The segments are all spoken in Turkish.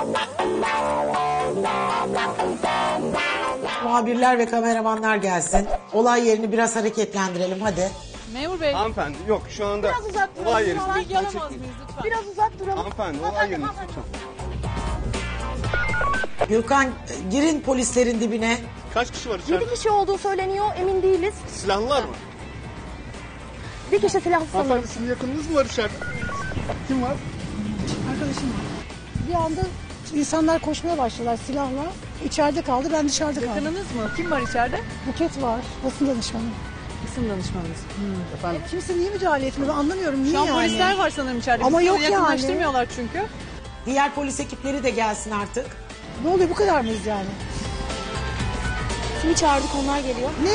Muhabirler ve kameramanlar gelsin. Olay yerini biraz hareketlendirelim hadi. Memur bey. Hanımefendi yok şu anda Biraz uzak duralım. olay yeri. Bilgi alamaz mıyız lütfen? Biraz uzak duralım. Hanımefendi olay yeri lütfen. Gürkan girin polislerin dibine. Kaç kişi var içeride? 7 kişi olduğu söyleniyor, emin değiliz. Silahlılar mı? Bir kişi silahlı sanırım. Hanımefendi sizin yakınınız mı var içeride? Kim var? Arkadaşım var. Bir anda insanlar koşmaya başladılar silahla. İçeride kaldı, ben dışarıda kaldım. Yakınınız mı? Kim var içeride? Buket var, basın danışmanı. Basın danışmanınız. Efendim? Kimse niye müdahale etmiyor? Ben anlamıyorum. Niye Şu an yani? polisler var sanırım içeride. Ama Bizi yok yani. yakınlaştırmıyorlar çünkü. Diğer polis ekipleri de gelsin artık. Ne oluyor, bu kadar mıyız yani? Kimi çağırdık, onlar geliyor. Ne?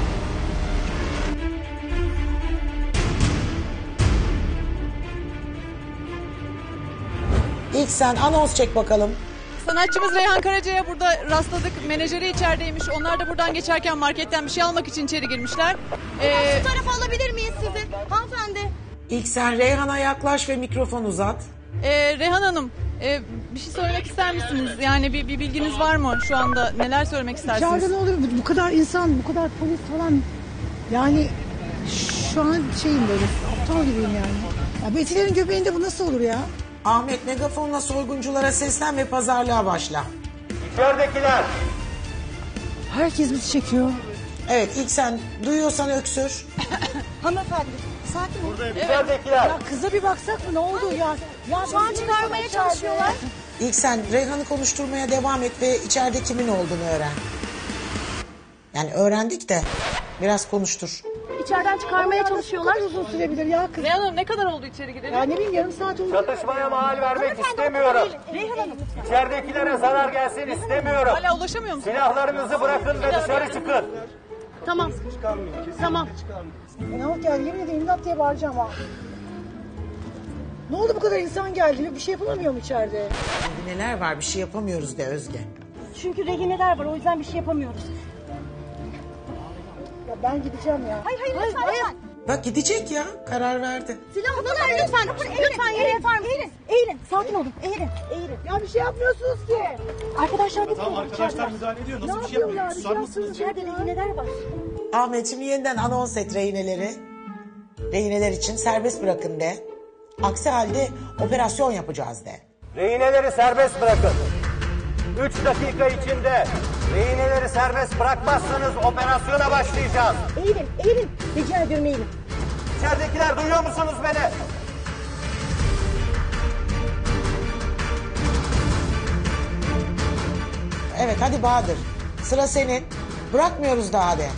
İlk sen anons çek bakalım. Sanatçımız Reyhan Karaca'ya burada rastladık. Menajeri içerideymiş. Onlar da buradan geçerken marketten bir şey almak için içeri girmişler. Şu tarafa alabilir miyiz sizi? Hanımefendi. İlk sen Reyhan'a yaklaş ve mikrofon uzat. Reyhan Hanım, bir şey söylemek ister misiniz? Yani bir bilginiz var mı şu anda? Neler söylemek istersiniz? İçeride ne oluyor? Bu kadar insan, bu kadar polis falan. Yani şu an şeyim böyle, aptal gibiyim yani. Ya Betilerin göbeğinde bu nasıl olur ya? Ahmet megafonla soygunculara seslen ve pazarlığa başla. İçeridekiler. Herkes bizi çekiyor. Evet ilk sen duyuyorsan öksür. Hanımefendi, sakin ol. İçeridekiler. Ya kıza bir baksak mı, ne oldu ya? Ya Şu an çıkarmaya çalışıyorlar. İlk sen Reyhan'ı konuşturmaya devam et ve içeride kimin olduğunu öğren. Yani öğrendik de biraz konuştur. İçeriden çıkarmaya çalışıyorlar. Uzun sürebilir ya kız. Reyhan Hanım ne kadar oldu içeri gidelim? Ya ne bileyim, yarım saat oldu. Çatışmaya mahal vermek istemiyorum. Reyhan Hanım. İçeridekilere zarar gelsin istemiyorum. Hala ulaşamıyor musunuz? Silahlarınızı bırakın ve dışarı çıkın. Tamam. Tamam. İnanmak geldi, yemin ederim imdat diye bağıracağım ha. Ne oldu, bu kadar insan geldi, bir şey yapılamıyor mu içeride? Neler var bir şey yapamıyoruz de Özge. Çünkü rehineler var, o yüzden bir şey yapamıyoruz. Ya ben gideceğim ya. Hayır, lütfen. Bak gidecek ya karar verdi. Silahını ver lütfen. Lütfen yere yatar mısınız? Eğilin. Sakin olun. Eğilin. Ya bir şey yapmıyorsunuz ki. Arkadaşlar bir tamam, Arkadaşlar müdahale ediyor. Ne Nasıl bir şey yapıyorlar? yapıyor? Susar mısınız? İçeride rehineler var. Ahmet şimdi yeniden anons et rehineleri. Rehineler için serbest bırakın de. Aksi halde operasyon yapacağız de. Rehineleri serbest bırakın. 3 dakika içinde rehineleri serbest bırakmazsanız operasyona başlayacağız. Eğilin. Rica ediyorum eğilin. İçeridekiler duyuyor musunuz beni? Evet hadi Bahadır. Sıra senin. Bırakmıyoruz daha de.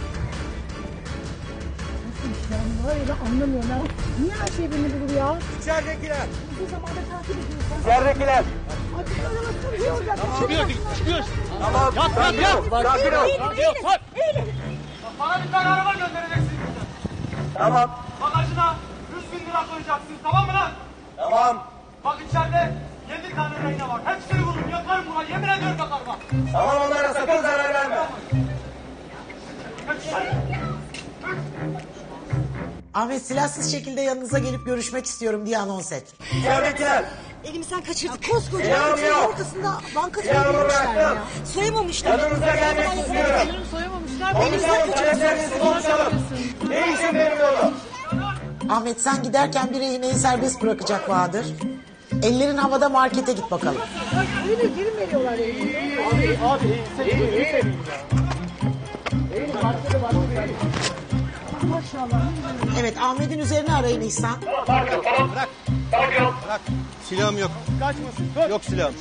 Ya var ya, ben anlamıyorum ya. Niye her şey beni bulur ya? İçeridekiler. Bu zamanda takip ediyorsan. İçeridekiler. Hadi arabasını bir olacak. Çıkıyoruz. Tamam. Sakin ol. Sakin ol. Bana bir tane araba göndereceksiniz. Tamam. Bagajına 100.000 lira koyacaksınız, tamam mı lan? Tamam. Bak içeride 7 tane reyne var. Hepsini vurun, yakarım buna. Yemin ediyorum yakarım bak. Tamam onlara sakın zarar verme. Ahmet silahsız şekilde yanınıza gelip görüşmek istiyorum diye anons et. İçeridekiler. Elimizden kaçırdık. Koskoca Silahım ülkenin yok. ortasında banka Silahımı soymamışlar ya. bıraktım. Soyamamışlar. Yanınıza gelmek istiyorum. Sanırım soyamamışlar. Konuşalım. Taleplerinizi konuşalım. Ne için benim yolum? Ahmet sen giderken bir rehineyi serbest bırakacak Bahadır. Ellerin havada markete git bakalım. Öyle geri veriyorlar elini. Maşallah. Evet Ahmet'in üzerine arayın İhsan. Silahım yok. Kaçmasın. Yok silahım.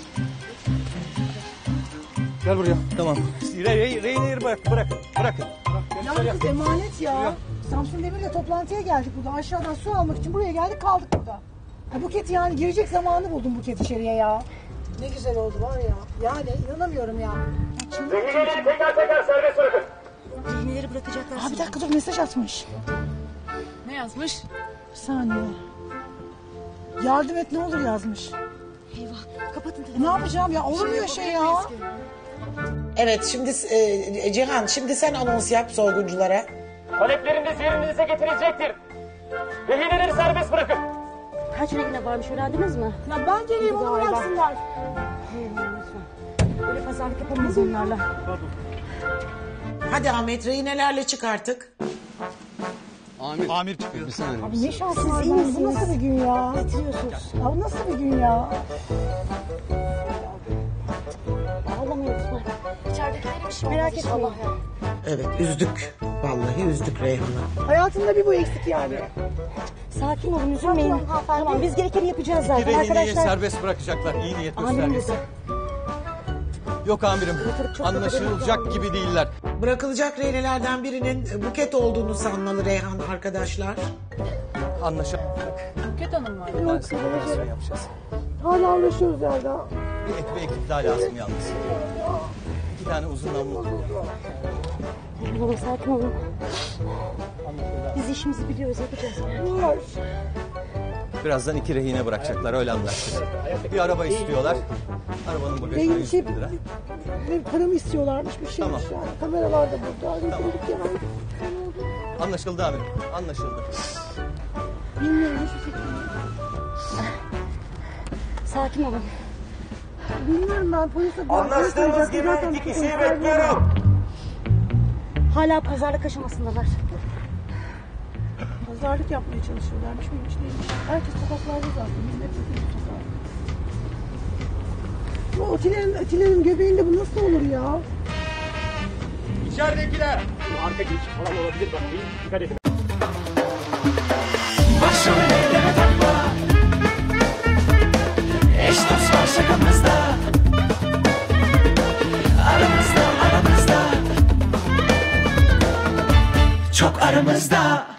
Gel buraya. Tamam. Rehineleri bırakın. Ya kız emanet ya. Samsun Demir'le toplantıya geldik burada. Aşağıdan su almak için buraya geldik, kaldık burada. Ya Buket, yani girecek zamanı buldum Buket içeriye ya. Ne güzel oldu var ya. Yani inanamıyorum ya. Rehineleri teker serbest bırakın. Rehineleri bırakacaklar. Aa, bir dakika dur, mesaj atmış. Ne yazmış? Bir saniye. Yardım et ne olur yazmış. Eyvah. Kapatın. Ne yapacağım ya? Olur mu ya şey ya? Evet şimdi Cihan şimdi sen anons yap soygunculara. Talepleriniz yerinize getirilecektir. Rehineleri serbest bırakın. Kaç rehine varmış öğrendiniz mi? Ya ben geleyim onu Galiba. bıraksınlar. Öyle pazarlık yapamayız onlarla. Hadi Ahmet rehinelerle çık artık. Amir çıkıyor. Abi ne şanssız var. Bu nasıl bir gün ya? Getiriyorsunuz. Abi nasıl bir gün ya? Ağlamayın lütfen. İçeridekileri bir şey merak etmeyin. Allah ya. Evet üzdük. Vallahi üzdük Reyhan'ı. Hayatımda bir bu eksik yani. Sakin olun, üzülmeyin. Tamam, biz gerekeni yapacağız zaten Rehineyi arkadaşlar. serbest bırakacaklar. İyi niyet Amirim göstergesi. Yok amirim. çok Anlaşılacak gibi değiller. Bırakılacak rehinelerden birinin Buket olduğunu sanmalı Reyhan arkadaşlar. Buket Hanım var. Operasyon yapacağız. Hala uğraşıyoruz Erda. Bir ekip daha lazım yalnız. 2 tane uzun namlu. Tamam, sakin olun. Biz işimizi biliyoruz, yapacağız. Var. Birazdan 2 rehine bırakacaklar. Öyle anlaştık. Bir araba istiyorlar. Arabanın bagajına 100 bin lira. Paramı istiyorlarmış bir şeymiş Tamam. yani. Kameralar da burada. Tamam. Yani. Anlaşıldı amirim. Anlaşıldı. Bilmiyorum hiçbir fikrim yok. Sakin olun. Bilmiyorum ben polise... Anlaştığımız gibi 2 kişiyi bekliyorum. Hala pazarlık aşamasındalar. Pazarlık yapmaya çalışıyorlarmış mıymış değilmiş. Herkes sokaklarda zaten. Millet hepimiz sokaklarda. Bu Atile'nin göbeğinde bu nasıl olur ya? İçeridekiler. Arka giriş falan olabilir bak. Dikkat edin. Başımı elleme takma. Eş dost var şakamızda. Aramızda. Çok aramızda.